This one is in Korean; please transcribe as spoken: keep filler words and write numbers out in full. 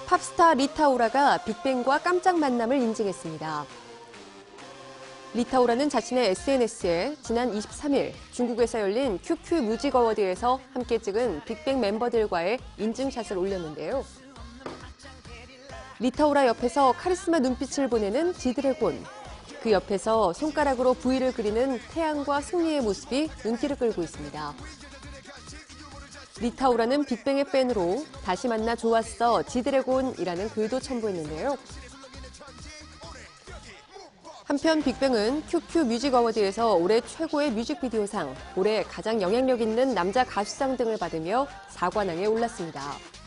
팝스타 리타오라가 빅뱅과 깜짝 만남을 인증했습니다. 리타오라는 자신의 에스엔에스에 지난 이십삼 일 중국에서 열린 큐큐 뮤직 어워드에서 함께 찍은 빅뱅 멤버들과의 인증샷을 올렸는데요. 리타오라 옆에서 카리스마 눈빛을 보내는 지드래곤, 그 옆에서 손가락으로 V를 그리는 태양과 승리의 모습이 눈길을 끌고 있습니다. 리타오라는 빅뱅의 팬으로 다시 만나 좋았어 지드래곤이라는 글도 첨부했는데요. 한편 빅뱅은 큐큐 뮤직 어워드에서 올해 최고의 뮤직비디오상, 올해 가장 영향력 있는 남자 가수상 등을 받으며 사관왕에 올랐습니다.